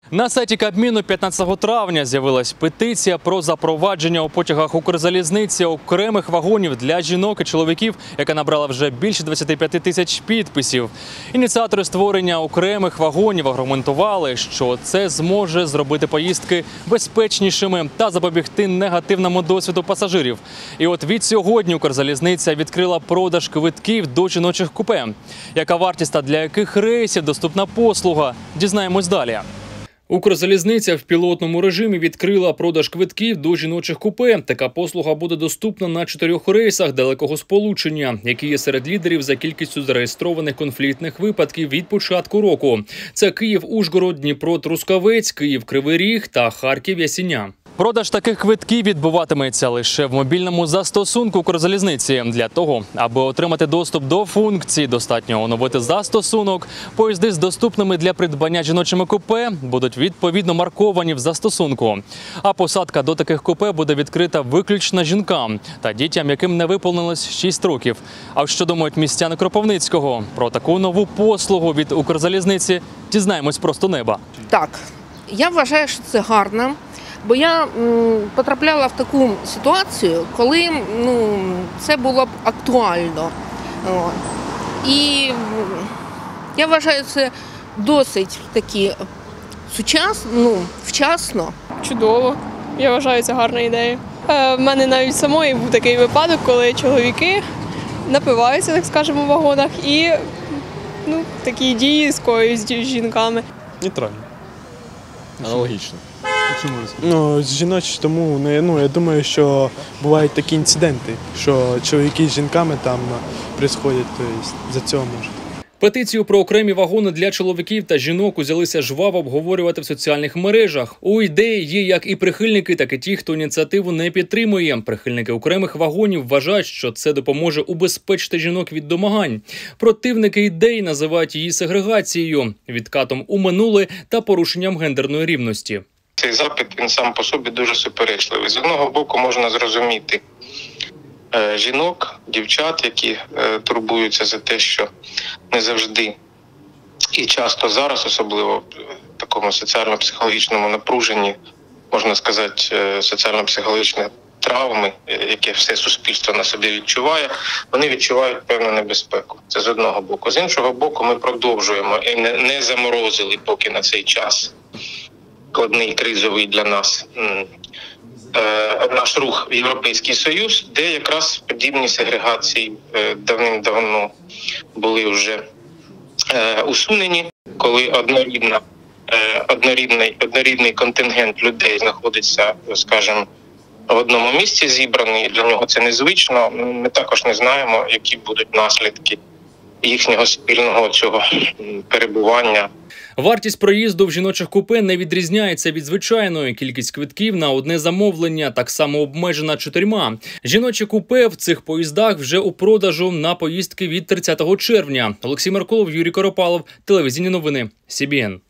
На сайті Кабміну 15 травня з'явилась петиція про запровадження у потягах Укрзалізниці окремих вагонів для жінок і чоловіків, яка набрала вже більше 25 тисяч підписів. Ініціатори створення окремих вагонів аргументували, що це зможе зробити поїздки безпечнішими та запобігти негативному досвіду пасажирів. І от від сьогодні Укрзалізниця відкрила продаж квитків до жіночих купе. Яка вартість та для яких рейсів доступна послуга? Дізнаємось далі. Укрзалізниця в пілотному режимі відкрила продаж квитків до жіночих купе. Така послуга буде доступна на 4 рейсах далекого сполучення, які є серед лідерів за кількістю зареєстрованих конфліктних випадків від початку року. Це Київ-Ужгород, Дніпро-Трускавець, Київ-Кривий Ріг та Харків-Ясіня. Продаж таких квитків відбуватиметься лише в мобільному застосунку Укрзалізниці. Для того, аби отримати доступ до функцій, достатньо оновити застосунок. Поїзди з доступними для придбання жіночими купе будуть відповідно марковані в застосунку. А посадка до таких купе буде відкрита виключно жінкам та дітям, яким не виповнилось 6 років. А що думають містяни Кропивницького? Про таку нову послугу від Укрзалізниці дізнаємось просто неба. Так, я вважаю, що це гарно. Бо я потрапляла в таку ситуацію, коли це було б актуально. І я вважаю, це досить таки вчасно. Чудово. Я вважаю, це гарна ідея. В мене навіть самої був такий випадок, коли чоловіки напиваються, так скажемо, в вагонах і такі дії скоюють з жінками. Нейтрально. Аналогічно. Жіночі, тому я думаю, що бувають такі інциденти, що чоловіки з жінками там відбуваються, тобто за цього може. Петицію про окремі вагони для чоловіків та жінок узялися жваво обговорювати в соціальних мережах. У ідеї є як і прихильники, так і ті, хто ініціативу не підтримує. Прихильники окремих вагонів вважають, що це допоможе убезпечити жінок від домагань. Противники ідеї називають її сегрегацією, відкатом у минуле та порушенням гендерної рівності. Цей запит, він сам по собі дуже суперечливий. З одного боку можна зрозуміти жінок, дівчат, які турбуються за те, що не завжди і часто зараз, особливо в такому соціально-психологічному напруженні, можна сказати, соціально-психологічні травми, яке все суспільство на собі відчуває, вони відчувають певну небезпеку. Це з одного боку. З іншого боку, ми продовжуємо і не заморозили поки на цей час складний, кризовий для нас наш рух в Європейський Союз, де якраз подібні сегрегації давним-давно були вже усунені, коли однорідний контингент людей знаходиться, скажімо, в одному місці зібраний, для нього це незвично. Ми також не знаємо, які будуть наслідки їхнього спільного цього перебування. Вартість проїзду в жіночих купе не відрізняється від звичайної. Кількість квитків на одне замовлення так само обмежена 4. Жіночі купе в цих поїздах вже у продажу на поїздки від 30 червня. Олексій Меркулов, Юрій Коропалов, телевізійні новини, СІБІН.